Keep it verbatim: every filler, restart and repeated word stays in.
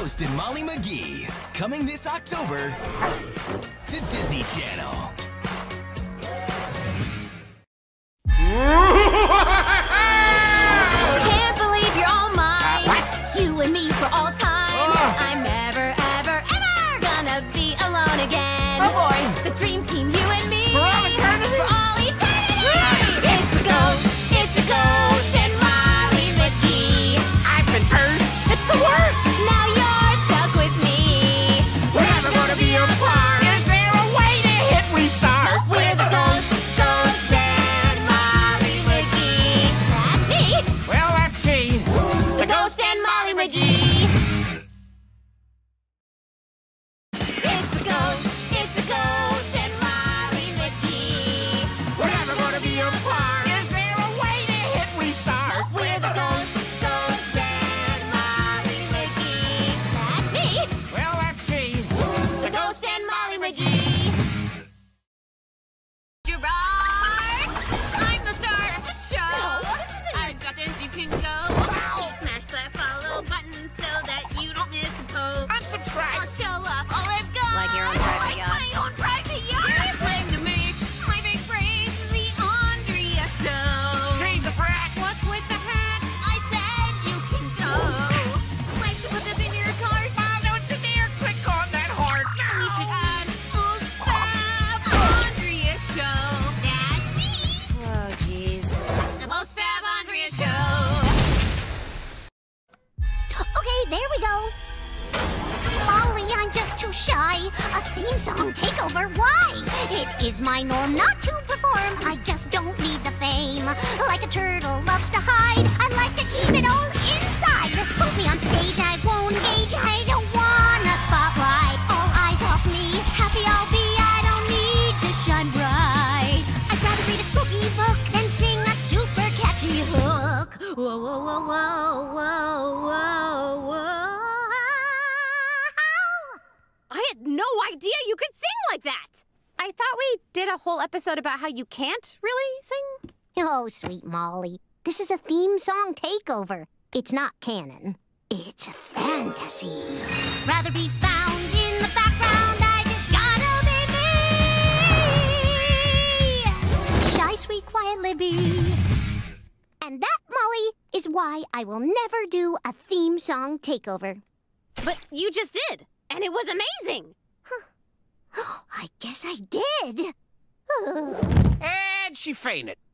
Ghost and Molly McGee, coming this October to Disney Channel. Can't believe you're all mine. Uh, you and me for all time. Uh. I'm never, ever, ever gonna be alone again. Oh boy. The dream team, you and me. For all eternity. For all eternity. It's the ghost. It's the ghost and Molly McGee. I've been cursed. It's the worst. Now you're stuck with me. We're never gonna be apart. Is there a way to hit restart? Nope, we're the ghost, ghost and Molly McGee. That's me. Well, let's see. The ghost and Molly McGee. It's the ghost. It's the ghost and Molly McGee. We're never gonna be apart. Is there a way to hit restart? Nope, we're the ghost, ghost and Molly McGee. That's me. Well, let's see. The ghost and Molly McGee. Gerard, I'm the star of the show. No, this isn't. I got this. You can go. Smash that follow button so that you don't miss a post. Unsubscribe. I'll show off all I've got. Like your own private like yacht. my own private yacht. Claim to make my big phrase, the Andrea Show. Change the brat. What's with the hat? I said you can go. Like to put this in your cart. Mom, don't you dare click on that heart. We should add most fab Andrea Show. That's me. Oh, jeez. The most fab Andrea Show. Okay, there we go. Molly, I'm just too shy. A theme song takeover, why? It is my norm not to perform. I just don't need the fame. Like a turtle loves to hide, I like to keep it all inside. Put me on stage, I won't engage. I don't want a spotlight. All eyes off me, happy I'll be. I don't need to shine bright. I'd rather read a spooky book than sing a super catchy hook. Whoa, whoa, whoa, whoa, whoa, whoa, whoa. I had no idea you could sing like that. I thought we did a whole episode about how you can't really sing. Oh, sweet Molly. This is a theme song takeover. It's not canon. It's fantasy. Rather be found in the background. I just gotta be me. Shy, sweet, quiet Libby. And that, Molly, is why I will never do a theme song takeover. But you just did, and it was amazing. I guess I did. And she fainted.